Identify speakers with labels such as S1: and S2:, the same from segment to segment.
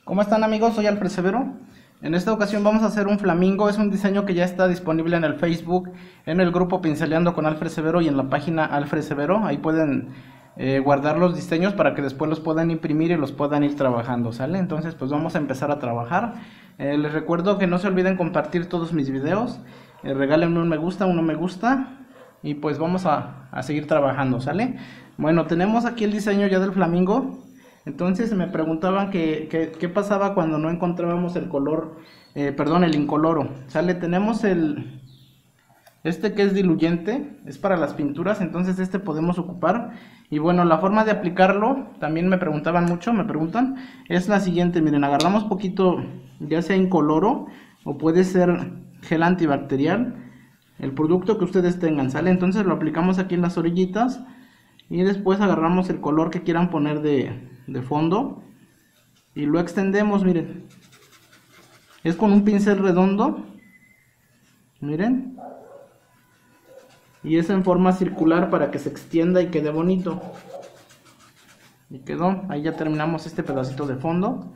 S1: ¿Cómo están, amigos? Soy Alfred Severo. En esta ocasión vamos a hacer un flamingo. Es un diseño que ya está disponible en el Facebook, en el grupo Pinceleando con Alfred Severo y en la página Alfred Severo. Ahí pueden guardar los diseños para que después los puedan imprimir y los puedan ir trabajando, ¿sale? Entonces pues vamos a empezar a trabajar. Les recuerdo que no se olviden compartir todos mis videos. Regálenme un me gusta y pues vamos a seguir trabajando, ¿sale? Bueno, tenemos aquí el diseño ya del flamingo. Entonces me preguntaban qué pasaba cuando no encontrábamos el color, el incoloro, ¿sale? Tenemos este que es diluyente, es para las pinturas, entonces este podemos ocupar. Y bueno, la forma de aplicarlo, también me preguntan, es la siguiente. Miren, agarramos poquito, ya sea incoloro o puede ser gel antibacterial, el producto que ustedes tengan, ¿sale? Entonces lo aplicamos aquí en las orillitas y después agarramos el color que quieran poner de fondo y lo extendemos. Miren, es con un pincel redondo, miren, y es en forma circular para que se extienda y quede bonito. Y quedó, ahí ya terminamos este pedacito de fondo.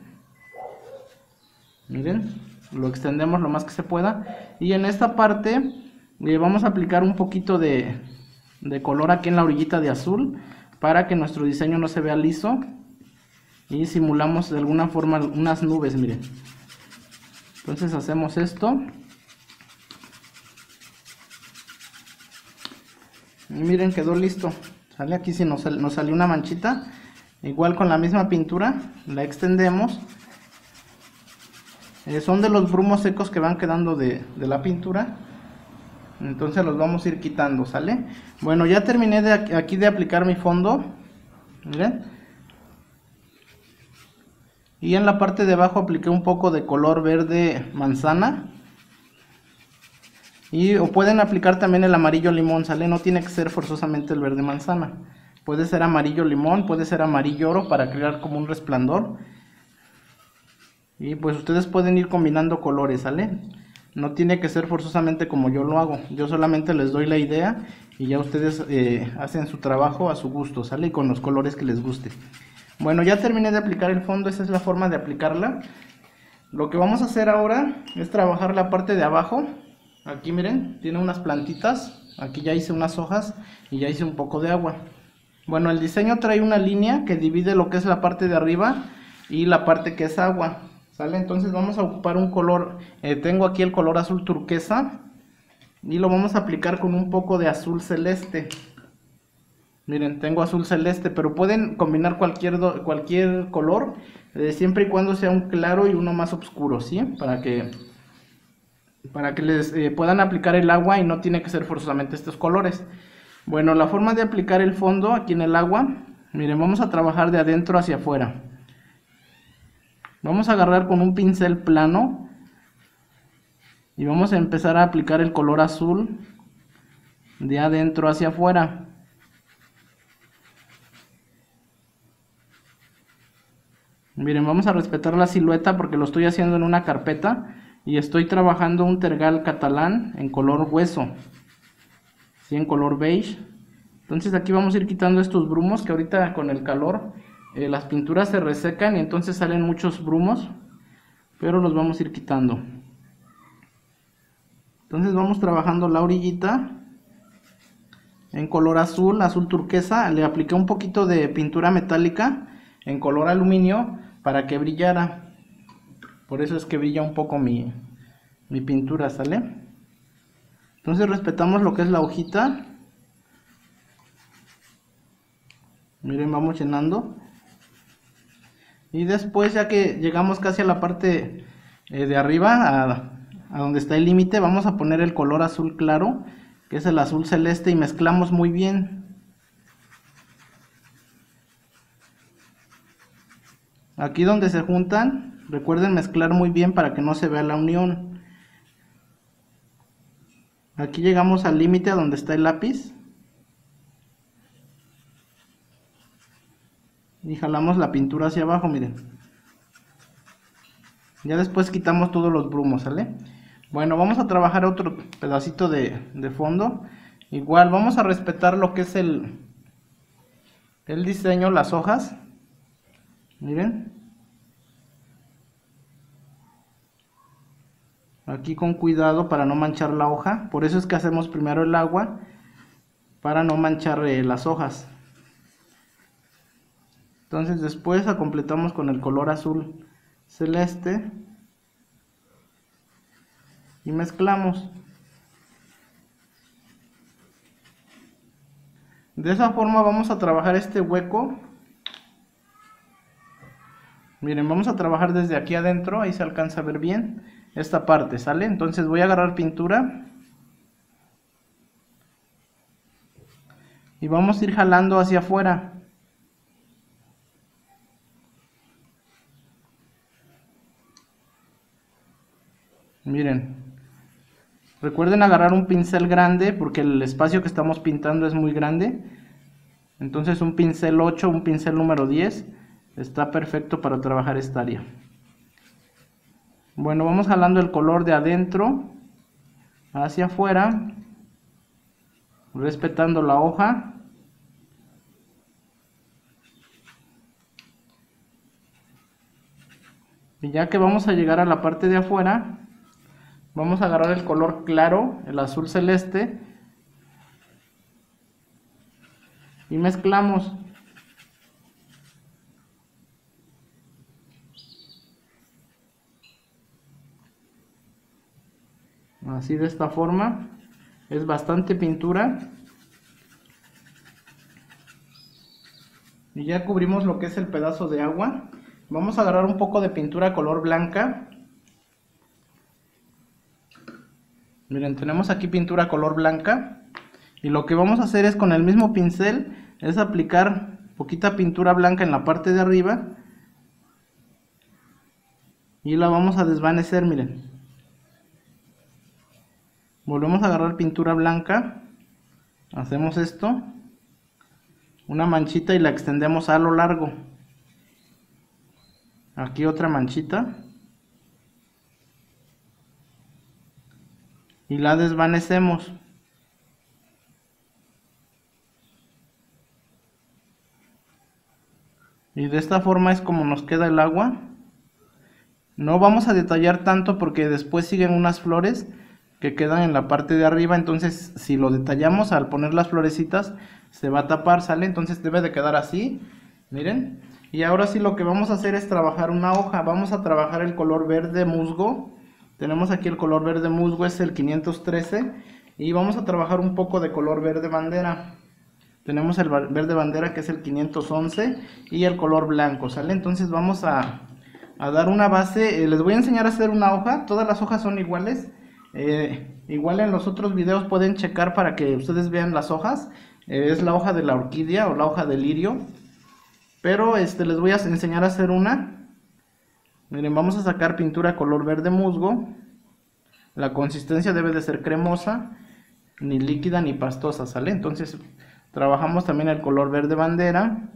S1: Miren, lo extendemos lo más que se pueda y en esta parte vamos a aplicar un poquito de color aquí en la orillita de azul para que nuestro diseño no se vea liso. Y simulamos de alguna forma unas nubes, miren. Entonces hacemos esto. Y miren, quedó listo. Sale aquí, si nos salió una manchita. Igual con la misma pintura, la extendemos. Son de los brumos secos que van quedando de la pintura. Entonces los vamos a ir quitando, ¿sale? Bueno, ya terminé aquí de aplicar mi fondo. Miren. Y en la parte de abajo apliqué un poco de color verde manzana. O pueden aplicar también el amarillo limón, ¿sale? No tiene que ser forzosamente el verde manzana. Puede ser amarillo limón, puede ser amarillo oro para crear como un resplandor. Y pues ustedes pueden ir combinando colores, ¿sale? No tiene que ser forzosamente como yo lo hago. Yo solamente les doy la idea y ya ustedes hacen su trabajo a su gusto, ¿sale? Y con los colores que les guste. Bueno, ya terminé de aplicar el fondo, esa es la forma de aplicarla. Lo que vamos a hacer ahora es trabajar la parte de abajo. Aquí miren, tiene unas plantitas, aquí ya hice unas hojas y ya hice un poco de agua. Bueno, el diseño trae una línea que divide lo que es la parte de arriba y la parte que es agua, ¿sale? Entonces vamos a ocupar un color, tengo aquí el color azul turquesa y lo vamos a aplicar con un poco de azul celeste. Miren, tengo azul celeste, pero pueden combinar cualquier color, siempre y cuando sea un claro y uno más oscuro, ¿sí? Para que les puedan aplicar el agua y no tiene que ser forzosamente estos colores. Bueno, la forma de aplicar el fondo aquí en el agua, miren, vamos a trabajar de adentro hacia afuera. Vamos a agarrar con un pincel plano y vamos a empezar a aplicar el color azul de adentro hacia afuera. Miren, vamos a respetar la silueta porque lo estoy haciendo en una carpeta y estoy trabajando un tergal catalán en color hueso, ¿sí? En color beige. Entonces aquí vamos a ir quitando estos brumos que ahorita con el calor las pinturas se resecan y entonces salen muchos brumos, pero los vamos a ir quitando. Entonces vamos trabajando la orillita en color azul, azul turquesa. Le apliqué un poquito de pintura metálica en color aluminio para que brillara. Por eso es que brilla un poco mi pintura, ¿sale? Entonces respetamos lo que es la hojita. Miren, vamos llenando. Y después, ya que llegamos casi a la parte de arriba, a donde está el límite, vamos a poner el color azul claro, que es el azul celeste, y mezclamos muy bien. Aquí donde se juntan, recuerden mezclar muy bien para que no se vea la unión. Aquí llegamos al límite a donde está el lápiz. Y jalamos la pintura hacia abajo, miren. Ya después quitamos todos los brumos, ¿sale? Bueno, vamos a trabajar otro pedacito de fondo. Igual vamos a respetar lo que es el diseño, las hojas. Miren. aquí con cuidado para no manchar la hoja. Por eso es que hacemos primero el agua, para no manchar las hojas. Entonces después completamos con el color azul celeste y mezclamos. De esa forma vamos a trabajar este hueco. Miren, vamos a trabajar desde aquí adentro, ahí se alcanza a ver bien esta parte, ¿sale? Entonces voy a agarrar pintura y vamos a ir jalando hacia afuera. Miren, recuerden agarrar un pincel grande porque el espacio que estamos pintando es muy grande. Entonces un pincel 8, un pincel número 10 está perfecto para trabajar esta área. Bueno, vamos jalando el color de adentro hacia afuera, respetando la hoja. Y ya que vamos a llegar a la parte de afuera, vamos a agarrar el color claro, el azul celeste, y mezclamos. Así, de esta forma. Es bastante pintura. Y ya cubrimos lo que es el pedazo de agua. Vamos a agarrar un poco de pintura color blanca. Miren, tenemos aquí pintura color blanca. Y lo que vamos a hacer es con el mismo pincel, es aplicar poquita pintura blanca en la parte de arriba. Y la vamos a desvanecer, miren. Volvemos a agarrar pintura blanca. Hacemos esto. Una manchita y la extendemos a lo largo. Aquí otra manchita. Y la desvanecemos. Y de esta forma es como nos queda el agua. No vamos a detallar tanto porque después siguen unas flores que quedan en la parte de arriba. Entonces si lo detallamos al poner las florecitas se va a tapar, ¿sale? Entonces debe de quedar así, miren. Y ahora sí lo que vamos a hacer es trabajar una hoja. Vamos a trabajar el color verde musgo. Tenemos aquí el color verde musgo, es el 513. Y vamos a trabajar un poco de color verde bandera. Tenemos el verde bandera que es el 511 y el color blanco, ¿sale? Entonces vamos a dar una base. Les voy a enseñar a hacer una hoja. Todas las hojas son iguales. Igual en los otros videos pueden checar para que ustedes vean las hojas. Es la hoja de la orquídea o la hoja de lirio. Pero les voy a enseñar a hacer una. Miren, vamos a sacar pintura color verde musgo. La consistencia debe de ser cremosa, ni líquida ni pastosa, ¿sale? Entonces trabajamos también el color verde bandera,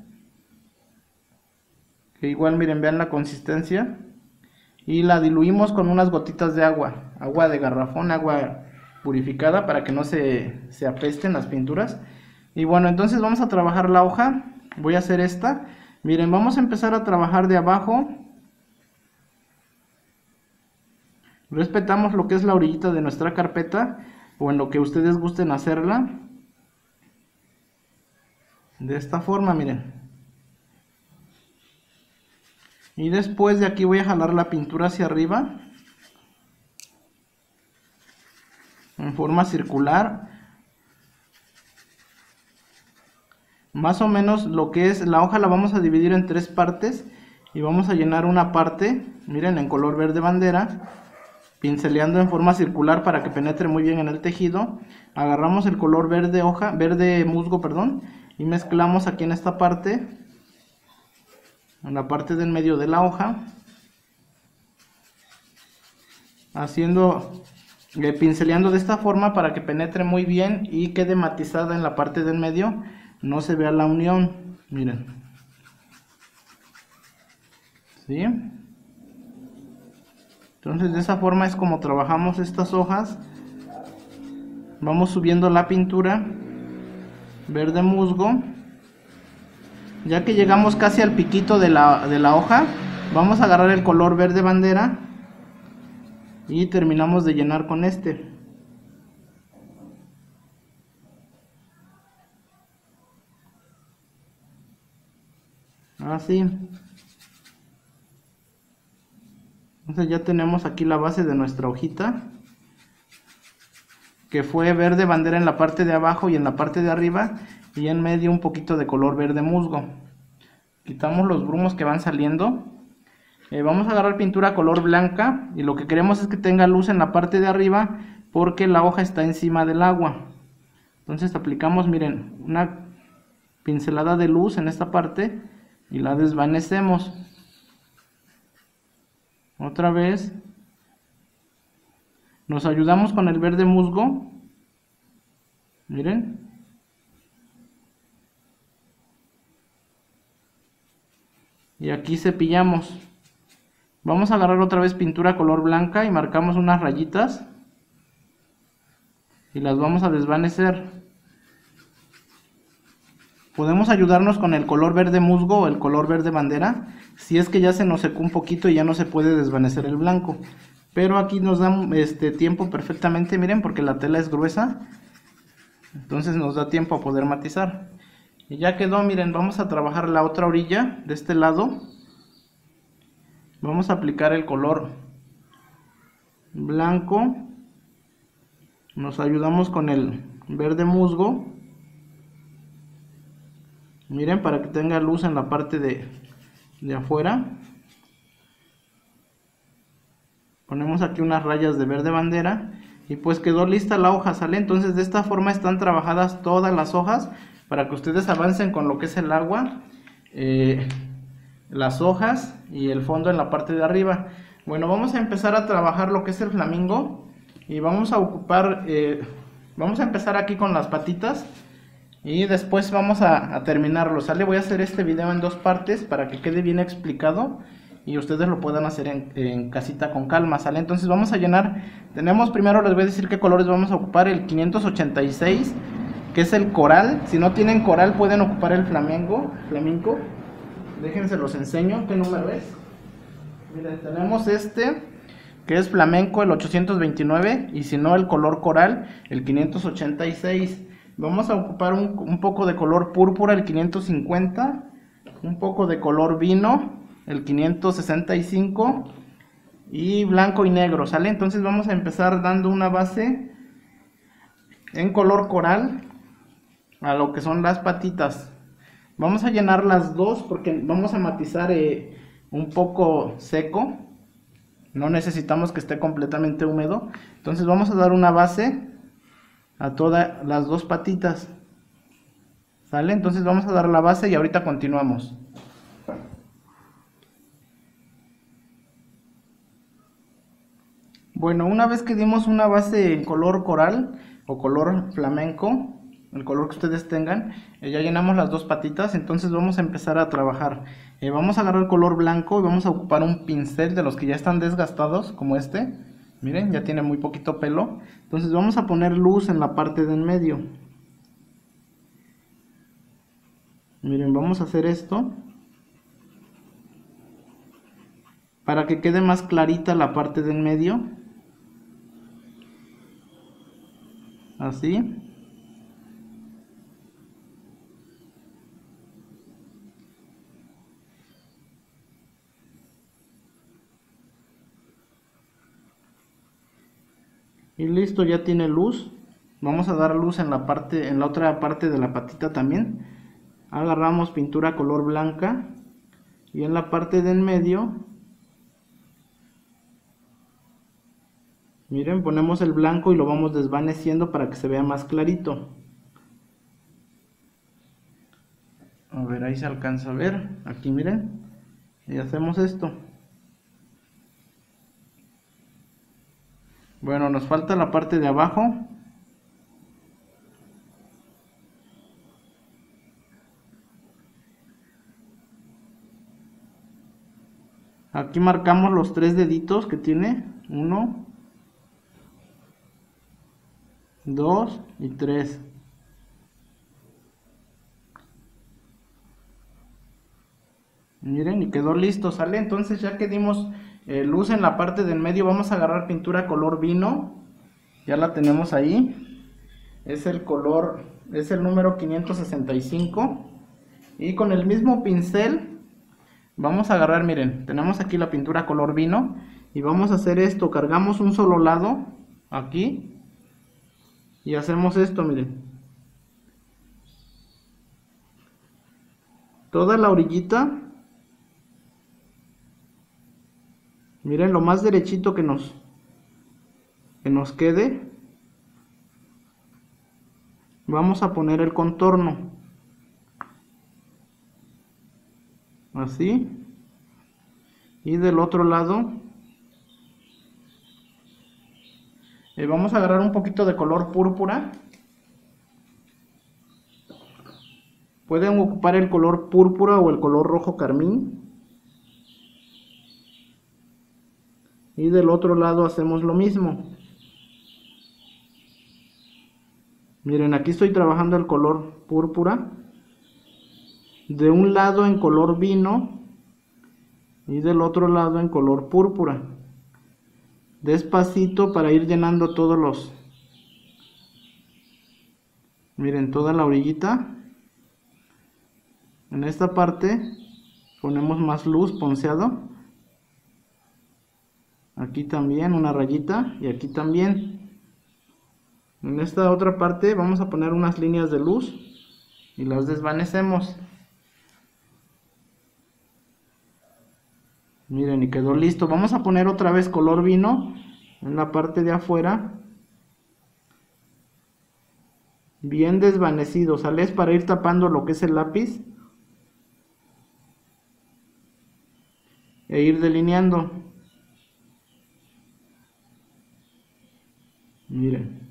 S1: que igual miren, vean la consistencia. Y la diluimos con unas gotitas de agua, agua de garrafón, agua purificada, para que no se apesten las pinturas. Y bueno, entonces vamos a trabajar la hoja. Voy a hacer esta. Miren, vamos a empezar a trabajar de abajo. Respetamos lo que es la orillita de nuestra carpeta, o en lo que ustedes gusten hacerla. De esta forma, miren. Y después de aquí voy a jalar la pintura hacia arriba, en forma circular. Más o menos lo que es la hoja la vamos a dividir en 3 partes. Y vamos a llenar una parte, miren, en color verde bandera, pinceleando en forma circular para que penetre muy bien en el tejido. Agarramos el color verde hoja, verde musgo, perdón, y mezclamos aquí en esta parte, en la parte del medio de la hoja, pinceleando de esta forma para que penetre muy bien y quede matizada en la parte del medio, no se vea la unión, miren. ¿Sí? Entonces de esa forma es como trabajamos estas hojas. Vamos subiendo la pintura verde musgo. Ya que llegamos casi al piquito de la hoja, vamos a agarrar el color verde bandera y terminamos de llenar con este. Así. Entonces ya tenemos aquí la base de nuestra hojita, que fue verde bandera en la parte de abajo y en la parte de arriba, y en medio un poquito de color verde musgo. Quitamos los grumos que van saliendo. Vamos a agarrar pintura color blanca, y lo que queremos es que tenga luz en la parte de arriba, porque la hoja está encima del agua. Entonces aplicamos, miren, una pincelada de luz en esta parte y la desvanecemos. Otra vez nos ayudamos con el verde musgo, miren, y aquí cepillamos. Vamos a agarrar otra vez pintura color blanca y marcamos unas rayitas y las vamos a desvanecer. Podemos ayudarnos con el color verde musgo o el color verde bandera si es que ya se nos secó un poquito y ya no se puede desvanecer el blanco, pero aquí nos da tiempo perfectamente, miren, porque la tela es gruesa, entonces nos da tiempo a poder matizar. Y ya quedó, miren, vamos a trabajar la otra orilla de este lado. Vamos a aplicar el color blanco, nos ayudamos con el verde musgo, miren, para que tenga luz en la parte de afuera. Ponemos aquí unas rayas de verde bandera y pues quedó lista la hoja, ¿sale? Entonces de esta forma están trabajadas todas las hojas para que ustedes avancen con lo que es el agua, las hojas y el fondo en la parte de arriba. Bueno, vamos a empezar a trabajar lo que es el flamingo y vamos a ocupar, vamos a empezar aquí con las patitas y después vamos a terminarlo, ¿sale? Voy a hacer este video en dos partes para que quede bien explicado y ustedes lo puedan hacer en casita con calma, ¿sale? Entonces vamos a llenar, tenemos primero, les voy a decir qué colores vamos a ocupar: el 586, que es el coral. Si no tienen coral pueden ocupar el flamenco. Déjense los enseño qué número es. Miren, tenemos este que es flamenco, el 829, y si no el color coral, el 586. Vamos a ocupar un poco de color púrpura, el 550, un poco de color vino, el 565, y blanco y negro, ¿sale? Entonces vamos a empezar dando una base en color coral a lo que son las patitas. Vamos a llenar las dos porque vamos a matizar un poco seco, no necesitamos que esté completamente húmedo. Entonces vamos a dar una base a todas las dos patitas, ¿sale? Entonces vamos a dar la base y ahorita continuamos. Bueno, una vez que dimos una base en color coral o color flamenco, el color que ustedes tengan, ya llenamos las dos patitas. Entonces vamos a empezar a trabajar. Vamos a agarrar el color blanco y vamos a ocupar un pincel de los que ya están desgastados, como este. Miren, ya tiene muy poquito pelo. Entonces vamos a poner luz en la parte de en medio. Miren, vamos a hacer esto para que quede más clarita la parte de en medio. Así. Y listo, ya tiene luz. Vamos a dar luz en la parte, en la otra parte de la patita también. Agarramos pintura color blanca y en la parte de en medio, miren, ponemos el blanco y lo vamos desvaneciendo para que se vea más clarito. A ver, ahí se alcanza a ver. Aquí miren, y hacemos esto. Bueno, nos falta la parte de abajo. Aquí marcamos los tres deditos que tiene. 1, 2 y 3. Miren, y quedó listo, ¿sale? Entonces ya que dimos luz en la parte del medio. Vamos a agarrar pintura color vino, ya la tenemos ahí, es el color, es el número 565, y con el mismo pincel vamos a agarrar, miren, tenemos aquí la pintura color vino, y vamos a hacer esto, cargamos un solo lado, aquí, y hacemos esto, miren, toda la orillita, miren lo más derechito que nos quede, vamos a poner el contorno, así, y del otro lado vamos a agarrar un poquito de color púrpura, pueden ocupar el color púrpura o el color rojo carmín, y del otro lado hacemos lo mismo. Miren, aquí estoy trabajando el color púrpura, de un lado en color vino y del otro lado en color púrpura, despacito para ir llenando todos los, miren, toda la orillita. En esta parte ponemos más luz, ponceado, aquí también una rayita y aquí también. En esta otra parte vamos a poner unas líneas de luz y las desvanecemos. Miren, y quedó listo. Vamos a poner otra vez color vino en la parte de afuera, bien desvanecido, ¿sale? Es para ir tapando lo que es el lápiz e ir delineando. Miren,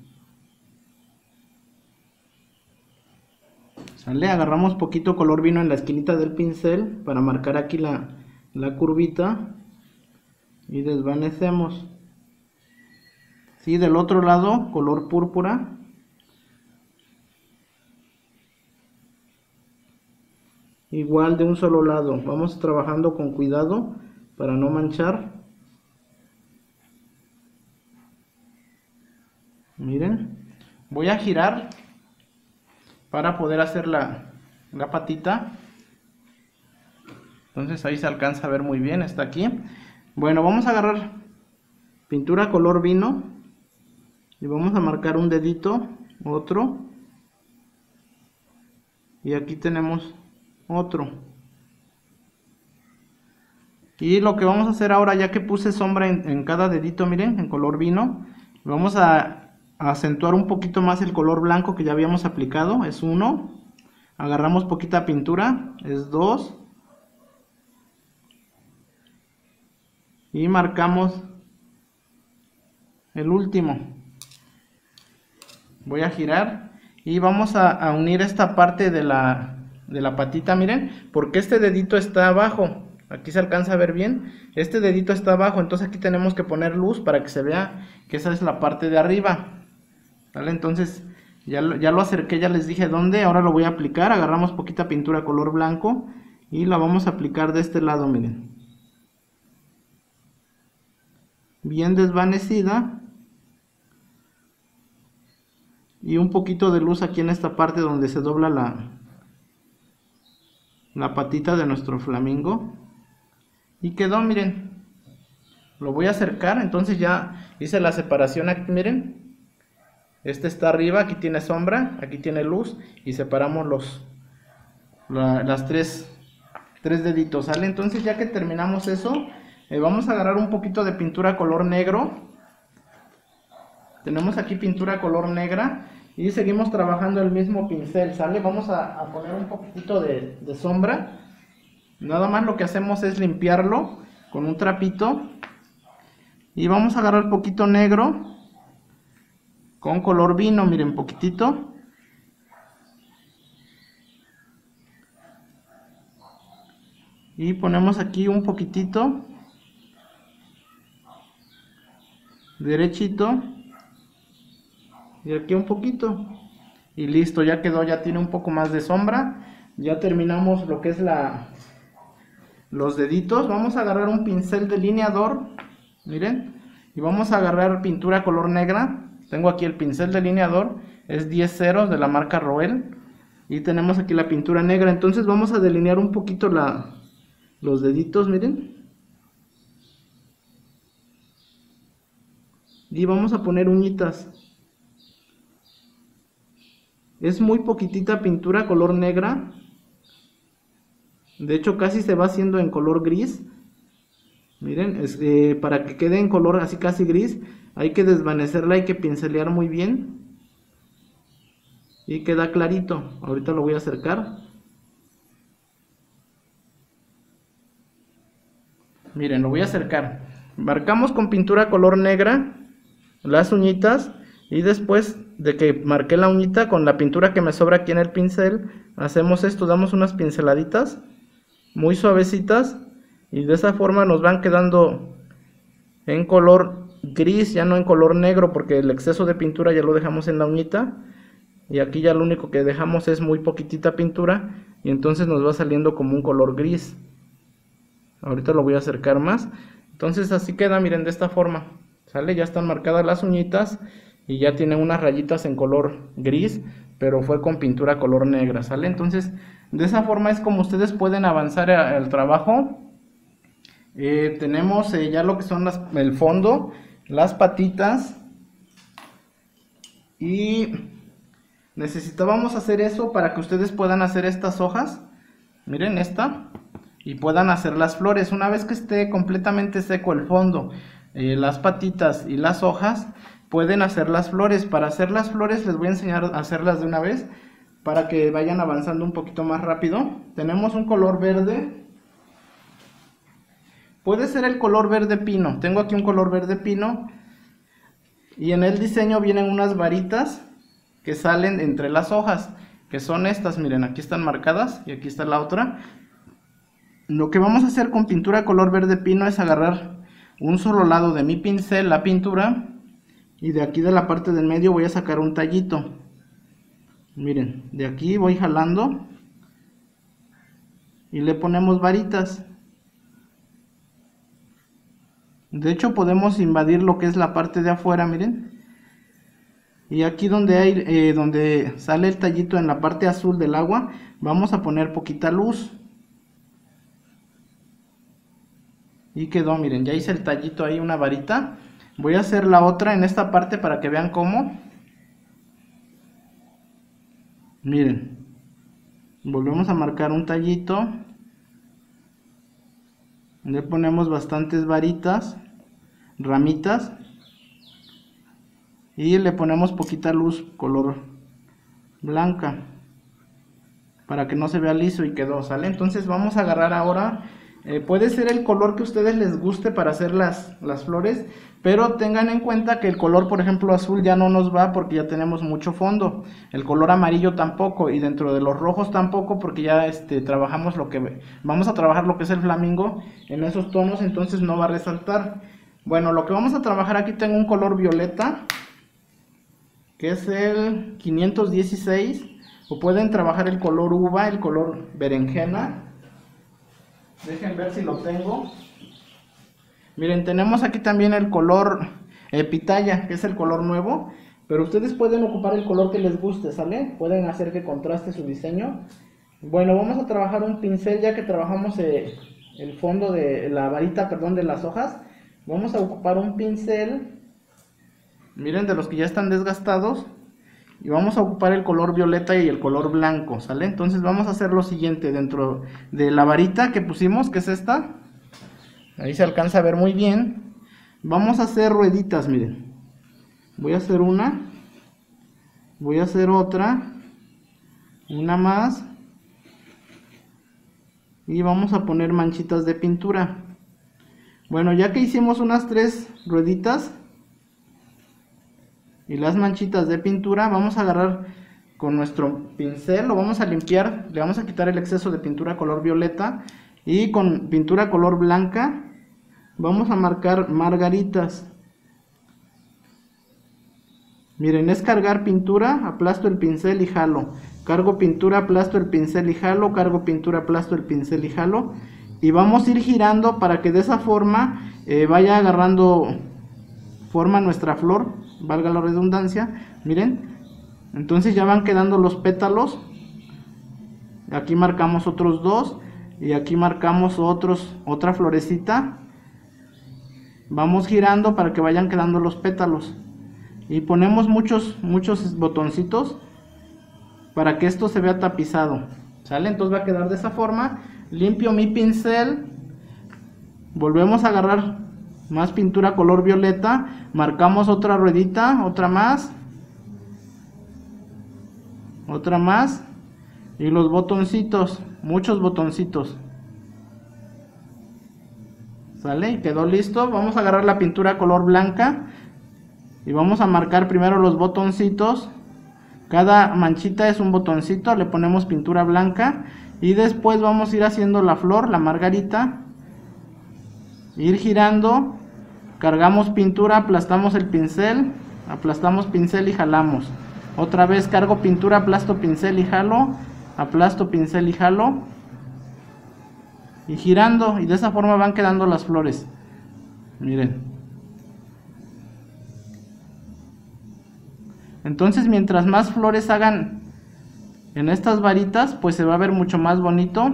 S1: ¿sale? Agarramos poquito color vino en la esquinita del pincel para marcar aquí la curvita y desvanecemos. Sí, del otro lado color púrpura, igual de un solo lado, vamos trabajando con cuidado para no manchar. Miren, voy a girar para poder hacer la patita. Entonces ahí se alcanza a ver muy bien, está aquí. Bueno, vamos a agarrar pintura color vino y vamos a marcar un dedito, otro, y aquí tenemos otro. Y lo que vamos a hacer ahora, ya que puse sombra en cada dedito, miren, en color vino, vamos a acentuar un poquito más el color blanco que ya habíamos aplicado, es 1, agarramos poquita pintura, es 2, y marcamos el último. Voy a girar y vamos a unir esta parte de la patita, miren, porque este dedito está abajo, aquí se alcanza a ver bien, este dedito está abajo, entonces aquí tenemos que poner luz para que se vea que esa es la parte de arriba, ¿vale? Entonces ya lo acerqué, ya les dije dónde, ahora lo voy a aplicar, agarramos poquita pintura color blanco y la vamos a aplicar de este lado, miren, bien desvanecida, y un poquito de luz aquí en esta parte donde se dobla la patita de nuestro flamingo, y quedó, miren, lo voy a acercar, entonces ya hice la separación aquí, miren, este está arriba, aquí tiene sombra, aquí tiene luz, y separamos las tres deditos, ¿sale? Entonces ya que terminamos eso, vamos a agarrar un poquito de pintura color negro. Tenemos aquí pintura color negra y seguimos trabajando el mismo pincel, ¿sale? Vamos a poner un poquitito de sombra. Nada más lo que hacemos es limpiarlo con un trapito. Y vamos a agarrar poquito negro con color vino, miren, poquitito. Y ponemos aquí un poquitito derechito. Y aquí un poquito y listo, ya quedó, ya tiene un poco más de sombra. Ya terminamos lo que es la los deditos. Vamos a agarrar un pincel delineador, miren, y vamos a agarrar pintura color negra. Tengo aquí el pincel delineador, es 10-0 de la marca Roel, y tenemos aquí la pintura negra. Entonces vamos a delinear un poquito los deditos, miren, y vamos a poner uñitas. Es muy poquitita pintura color negra, de hecho casi se va haciendo en color gris. Miren, para que quede en color así casi gris, hay que desvanecerla, hay que pincelear muy bien. Y queda clarito. Ahorita lo voy a acercar. Miren, lo voy a acercar. Marcamos con pintura color negra las uñitas. Y después de que marqué la uñita, con la pintura que me sobra aquí en el pincel, hacemos esto, damos unas pinceladitas muy suavecitas. Y de esa forma nos van quedando en color gris, ya no en color negro, porque el exceso de pintura ya lo dejamos en la uñita. Y aquí ya lo único que dejamos es muy poquitita pintura, y entonces nos va saliendo como un color gris. Ahorita lo voy a acercar más. Entonces así queda, miren, de esta forma. ¿Sale? Ya están marcadas las uñitas y ya tienen unas rayitas en color gris, pero fue con pintura color negra, ¿sale? Entonces de esa forma es como ustedes pueden avanzar el trabajo. Tenemos ya lo que son el fondo, las patitas, y necesitábamos hacer eso para que ustedes puedan hacer estas hojas, miren esta, y puedan hacer las flores. Una vez que esté completamente seco el fondo, las patitas y las hojas, pueden hacer las flores. Para hacer las flores les voy a enseñar a hacerlas de una vez, para que vayan avanzando un poquito más rápido. Tenemos un color verde. Puede ser el color verde pino. Tengo aquí un color verde pino. Y en el diseño vienen unas varitas que salen entre las hojas, que son estas, miren, aquí están marcadas y aquí está la otra. Lo que vamos a hacer con pintura color verde pino es agarrar un solo lado de mi pincel, la pintura, y de aquí de la parte del medio voy a sacar un tallito. Miren, de aquí voy jalando y le ponemos varitas. De hecho podemos invadir lo que es la parte de afuera, miren. Y aquí donde sale el tallito en la parte azul del agua, vamos a poner poquita luz. Y quedó, miren, ya hice el tallito ahí, una varita. Voy a hacer la otra en esta parte para que vean cómo. Miren, volvemos a marcar un tallito. Le ponemos bastantes varitas, ramitas, y le ponemos poquita luz color blanca para que no se vea liso, y quedó, ¿sale? Entonces vamos a agarrar ahora, puede ser el color que a ustedes les guste para hacer las flores, pero tengan en cuenta que el color, por ejemplo, azul ya no nos va porque ya tenemos mucho fondo. El color amarillo tampoco, y dentro de los rojos tampoco, porque ya trabajamos vamos a trabajar lo que es el flamingo en esos tonos, entonces no va a resaltar. Bueno, lo que vamos a trabajar aquí, tengo un color violeta, que es el 516, o pueden trabajar el color uva, el color berenjena. Dejen ver si lo tengo. Miren, tenemos aquí también el color pitaya, que es el color nuevo, pero ustedes pueden ocupar el color que les guste, ¿sale? Pueden hacer que contraste su diseño. Bueno, vamos a trabajar un pincel, ya que trabajamos el fondo de la varita, perdón, de las hojas. Vamos a ocupar un pincel, miren, de los que ya están desgastados, y vamos a ocupar el color violeta y el color blanco, ¿sale? Entonces vamos a hacer lo siguiente: dentro de la varita que pusimos, que es esta, ahí se alcanza a ver muy bien, vamos a hacer rueditas, miren. Voy a hacer una, voy a hacer otra, una más, y vamos a poner manchitas de pintura. Bueno, ya que hicimos unas 3 rueditas y las manchitas de pintura, vamos a agarrar con nuestro pincel, lo vamos a limpiar, le vamos a quitar el exceso de pintura color violeta, y con pintura color blanca vamos a marcar margaritas. Miren, es cargar pintura, aplasto el pincel y jalo, cargo pintura, aplasto el pincel y jalo, cargo pintura, aplasto el pincel y jalo, y vamos a ir girando para que de esa forma vaya agarrando forma nuestra flor, valga la redundancia. Miren, entonces ya van quedando los pétalos. Aquí marcamos otros dos y aquí marcamos otra florecita. Vamos girando para que vayan quedando los pétalos y ponemos muchos botoncitos para que esto se vea tapizado, ¿sale? Entonces va a quedar de esa forma. Limpio mi pincel, volvemos a agarrar más pintura color violeta, marcamos otra ruedita, otra más y los botoncitos, muchos botoncitos, ¿sale? Y quedó listo. Vamos a agarrar la pintura color blanca y vamos a marcar primero los botoncitos. Cada manchita es un botoncito, le ponemos pintura blanca y después vamos a ir haciendo la flor, la margarita, ir girando, cargamos pintura, aplastamos el pincel, aplastamos pincel y jalamos. Otra vez cargo pintura, aplasto pincel y jalo, aplasto pincel y jalo, y girando, y de esa forma van quedando las flores. Miren. Entonces mientras más flores hagan en estas varitas, pues se va a ver mucho más bonito.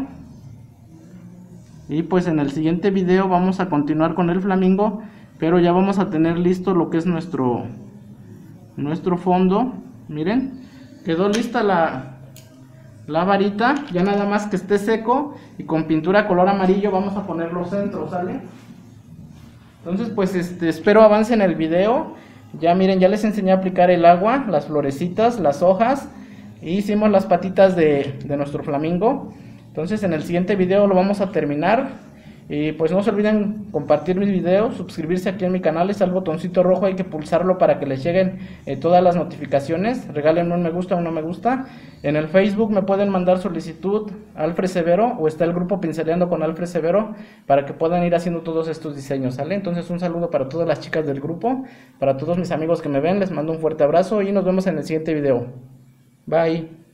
S1: Y pues en el siguiente video vamos a continuar con el flamingo, pero ya vamos a tener listo lo que es nuestro fondo. Miren, quedó lista la varita, ya nada más que esté seco y con pintura color amarillo vamos a poner los centros, ¿sale? Entonces pues espero avancen el video. Ya miren, ya les enseñé a aplicar el agua, las florecitas, las hojas, y hicimos las patitas de nuestro flamingo. Entonces en el siguiente video lo vamos a terminar. Y pues no se olviden compartir mis videos, suscribirse aquí en mi canal, está el botoncito rojo, hay que pulsarlo para que les lleguen todas las notificaciones. Regálenme un me gusta o un no me gusta. En el Facebook me pueden mandar solicitud Alfred Severo, o está el grupo Pinceleando con Alfred Severo, para que puedan ir haciendo todos estos diseños, ¿sale? Entonces un saludo para todas las chicas del grupo, para todos mis amigos que me ven, les mando un fuerte abrazo y nos vemos en el siguiente video. Bye.